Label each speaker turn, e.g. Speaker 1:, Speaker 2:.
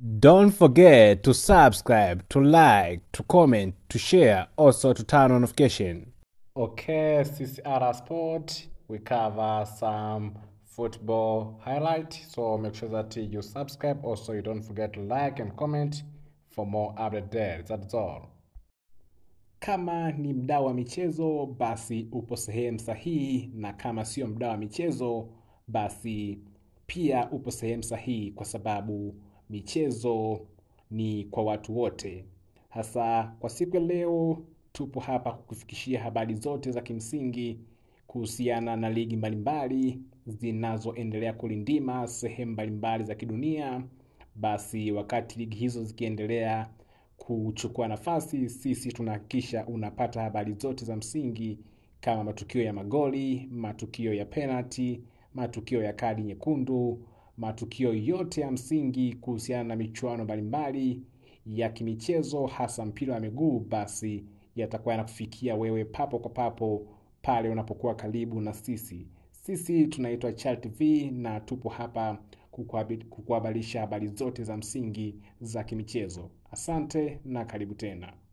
Speaker 1: Don't forget to subscribe, to like, to comment, to share, also to turn on notification. Okay, CCR Sport, we cover some football highlight, so make sure that you subscribe. Also, you don't forget to like and comment for more update there. That's all. Kama ni mdau wa michezo, basi upo sehemu sahihi, na kama sio mdau wa michezo, basi pia upo sehemu sahihi, kwa sababu michezo ni kwa watu wote. Hasa kwa siku ya leo tupo hapa kukufikishia habari zote za kimsingi kuhusiana na ligi mbalimbali zinazoendelea kulindima sehemu mbalimbali za kidunia. Basi wakati ligi hizo zikiendelea kuchukua nafasi, sisi tunahakikisha unapata habari zote za msingi, kama matukio ya magoli, matukio ya penalty, matukio ya kadi nyekundu, matukio yote ya msingi kuhusiana na michuano mbalimbali ya kimichezo, hasa mpira wa miguu. Basi yatakuwa yanakufikia wewe papo kwa papo pale unapokuwa karibu na sisi. Sisi tunaitwa Chal TV na tupo hapa kukuhabarisha habari zote za msingi za kimichezo. Asante na karibu tena.